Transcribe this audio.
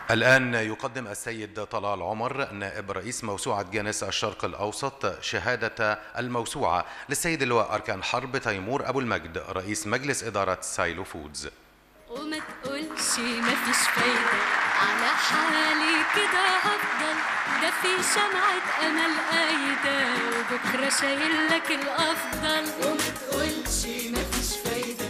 الآن يقدم السيد طلال عمر نائب رئيس موسوعة جينيس الشرق الأوسط شهادة الموسوعة للسيد اللواء أركان حرب تيمور أبو المجد رئيس مجلس إدارة سايلو فودز. وما تقولش مفيش فايدة، على حالي كده هفضل، ده في شمعة أمل قايدة وبكرة شايل لك الأفضل. وما تقولش مفيش فايدة،